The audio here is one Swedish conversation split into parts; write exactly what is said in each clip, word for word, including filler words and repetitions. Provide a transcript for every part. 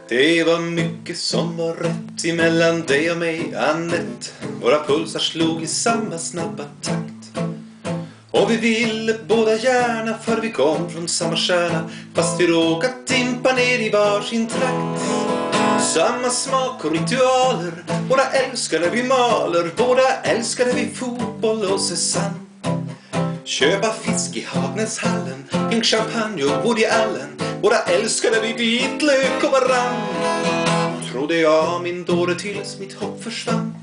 Det var mycket som var rätt emellan dig och mig, Annette. Våra pulsar slog i samma snabba takt. Och vi ville båda gärna, för vi kom från samma stjärna, fast vi råkat timpa ner i varsin trakt. Samma smak och ritualer, båda älskade vi maler, båda älskade vi fotboll och Susanne. Köpa fisk i Hagnäshallen, pink champagne och Woody Allen, båda älskade vi vitlök och varann. Trodde jag min dåre tills mitt hopp försvann.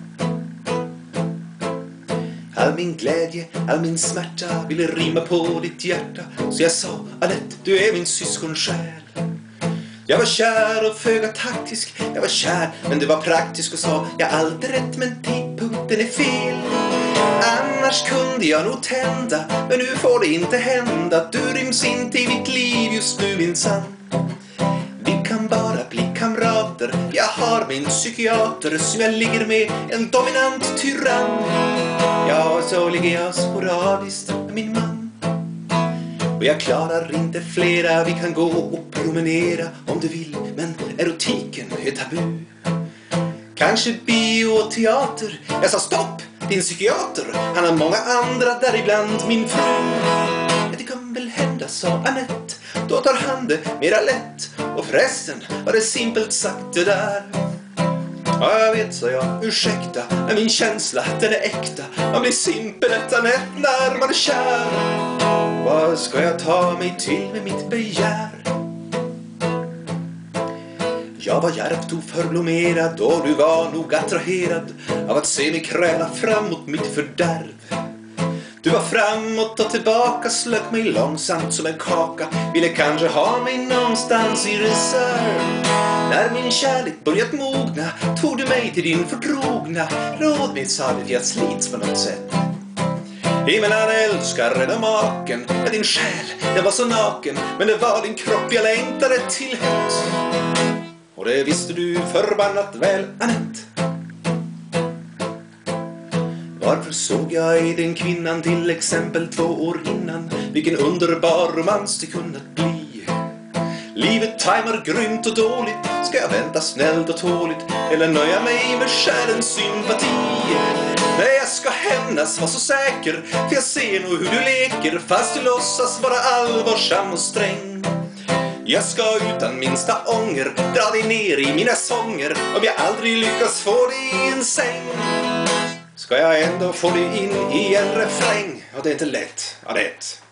All min glädje, all min smärta ville rimma på ditt hjärta. Så jag sa, Annette, du är min syskonsjäl. Jag var kär och föga taktisk. Jag var kär, men det var praktisk och sa, jag allt är rätt men tidpunkten är fel. Annars kunde jag nog tända, men nu får det inte hända. Du ryms inte i mitt liv just nu, minsann. Vi kan bara bli kamrater. Jag har min psykiater som jag ligger med, en dominant tyrann. Ja, så ligger jag sporadiskt med min man. Och jag klarar inte flera. Vi kan gå och promenera om du vill, men erotiken är tabu. Kanske bio och teater. Jag sa stopp, din psykiater, han har många andra, däribland min fru. Det kan väl hända, sa Annette, då tar han det mera lätt. Och förresten var det simpelt sagt det där. Ja, jag vet, sa jag, ursäkta, men min känsla, den är äkta. Man blir simpel, Annette, när man är kär. Vad ska jag ta mig till med mitt begär? Jag var djärvt oförblommerad och du var nog attraherad av att se mig kräla framåt mitt fördärv. Du var framåt och tillbaka, slök mig långsamt som en kaka, ville kanske ha mig någonstans i reserv. När min kärlek börjat mogna tog du mig till din förtrogna. Råd mig, sa det, jag slits på något sätt. Himmeln älskar eller maken, med din själ, den var så naken, men det var din kropp jag längtade till hett. Och det visste du förbannat väl, Annette. Varför såg jag i den kvinnan till exempel två år innan? Vilken underbar romans det kunnat bli. Livet tajmar grymt och dåligt. Ska jag vänta snällt och tåligt, eller nöja mig med själens sympati? Nej, jag ska hämnas, var så säker, för jag ser nog hur du leker, fast du låtsas vara allvarsam och sträng. Jag ska utan minsta ånger dra dig ner i mina sånger, om jag aldrig lyckas få dig i en säng. Ska jag ändå få dig in i en refräng? Ja, det är inte lätt, Annette.